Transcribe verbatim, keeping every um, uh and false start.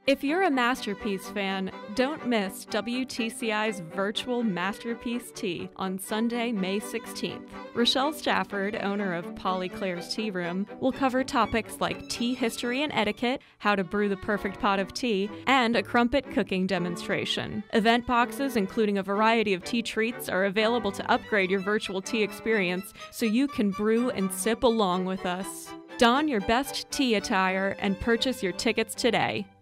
If you're a Masterpiece fan, don't miss W T C I's virtual Masterpiece Tea on Sunday, May sixteenth. Rashelle Stafford, owner of Polly Claire's Tea Room, will cover topics like tea history and etiquette, how to brew the perfect pot of tea, and a crumpet cooking demonstration. Event boxes, including a variety of tea treats, are available to upgrade your virtual tea experience so you can brew and sip along with us. Don your best tea attire and purchase your tickets today.